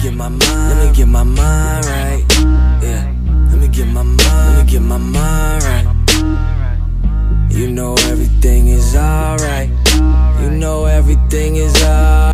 get my mind right. Yeah, let me get my mind right. You know everything is alright. You know everything is alright.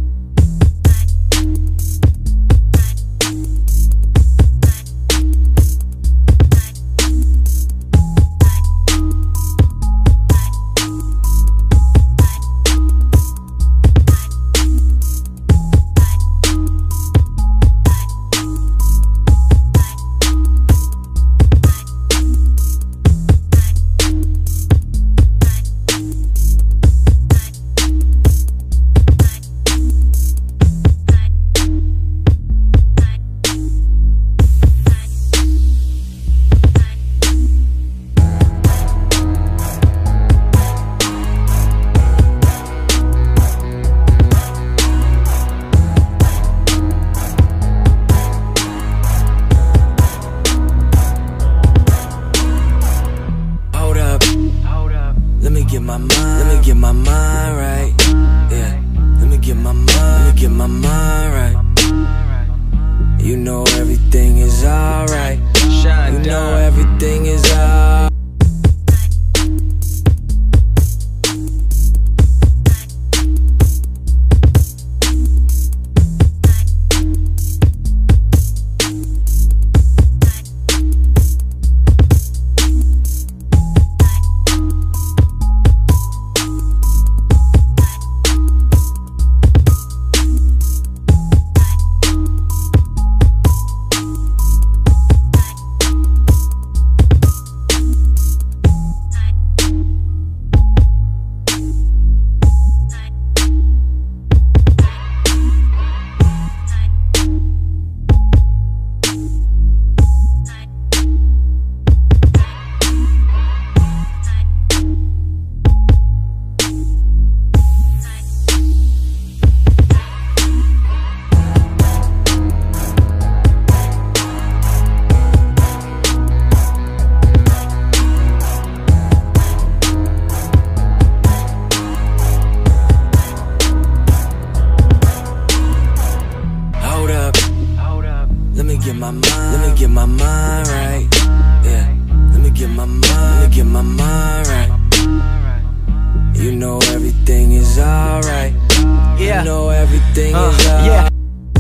Let me get my mind right. Yeah, let me get my mind right. You know everything is alright. You know everything is alright. Let me get my mind right. Yeah, let me get my mind right. You know everything is alright. You know everything is alright.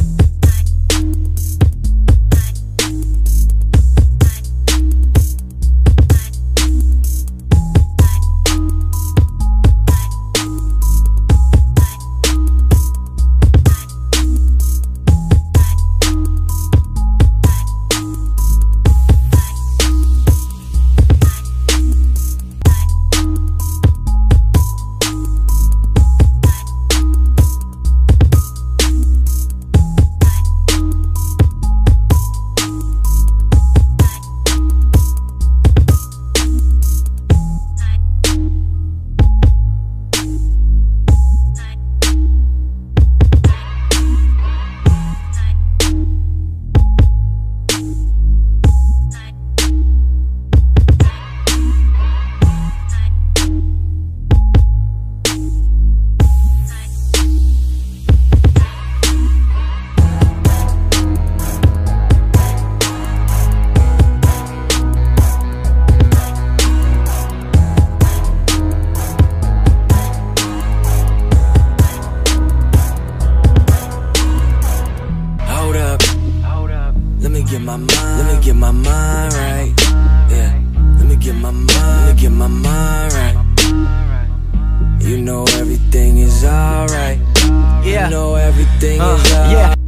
Let me get my mind right. Yeah, let me get my mind right. You know everything is alright. You know everything is alright.